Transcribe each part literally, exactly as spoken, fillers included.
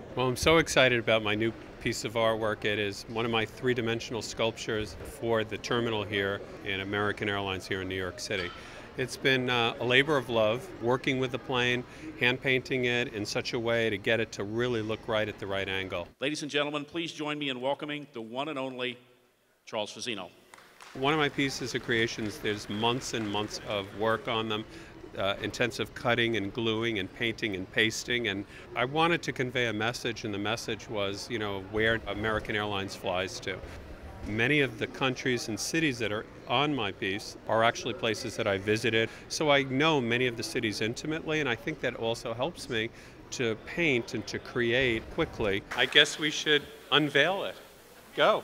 Well, I'm so excited about my new piece of artwork. It is one of my three-dimensional sculptures for the terminal here in American Airlines here in New York City. It's been uh, a labor of love, working with the plane, hand painting it in such a way to get it to really look right at the right angle. Ladies and gentlemen, please join me in welcoming the one and only Charles Fazzino. One of my pieces of creations, there's months and months of work on them. Uh, intensive cutting and gluing and painting and pasting, and I wanted to convey a message, and the message was, you know, where American Airlines flies to. Many of the countries and cities that are on my piece are actually places that I visited, so I know many of the cities intimately, and I think that also helps me to paint and to create quickly. I guess we should unveil it. Go.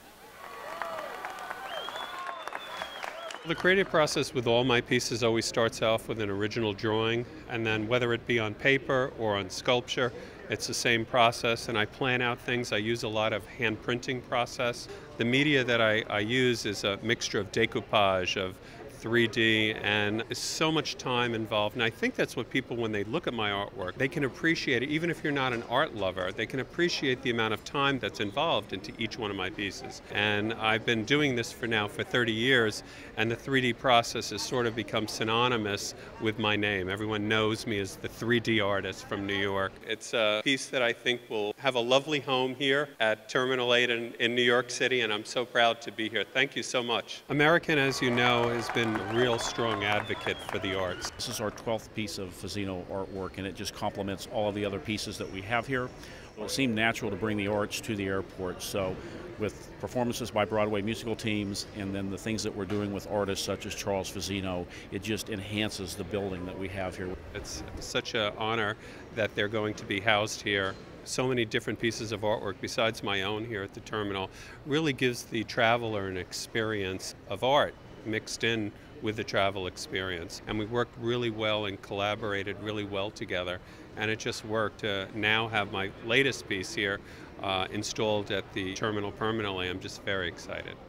The creative process with all my pieces always starts off with an original drawing, and then whether it be on paper or on sculpture, it's the same process, and I plan out things. I use a lot of hand printing process. The media that I, I use is a mixture of decoupage, of three D, and there's so much time involved. And I think that's what people, when they look at my artwork, they can appreciate it. Even if you're not an art lover, they can appreciate the amount of time that's involved into each one of my pieces. And I've been doing this for now for thirty years, and the three D process has sort of become synonymous with my name. Everyone knows me as the three D artist from New York. It's a piece that I think will have a lovely home here at Terminal eight in, in New York City, and I'm so proud to be here. Thank you so much. American, as you know, has been a real strong advocate for the arts. This is our twelfth piece of Fazzino artwork, and it just complements all of the other pieces that we have here. It seemed natural to bring the arts to the airport, so with performances by Broadway musical teams and then the things that we're doing with artists such as Charles Fazzino, it just enhances the building that we have here. It's such an honor that they're going to be housed here. So many different pieces of artwork besides my own here at the terminal really gives the traveler an experience of art mixed in with the travel experience. And we worked really well and collaborated really well together. And it just worked to now have my latest piece here uh, installed at the terminal permanently. I'm just very excited.